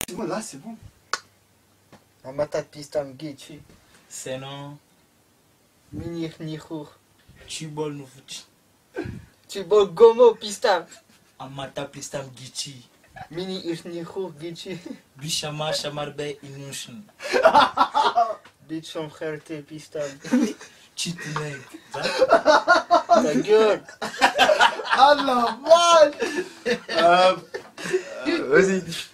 C'est bon, là, c'est bon. Amata pistam gichi. C'est non. Minir nihur. Tu bol nous foutu. Tu bol gomo pistam. Amata pistam gichi. Mini nihur gichi. Bishama shamarbe inushin. Bit son frère te pistam. Cheat leg. Ta gueule. Ah la vache. Vas-y.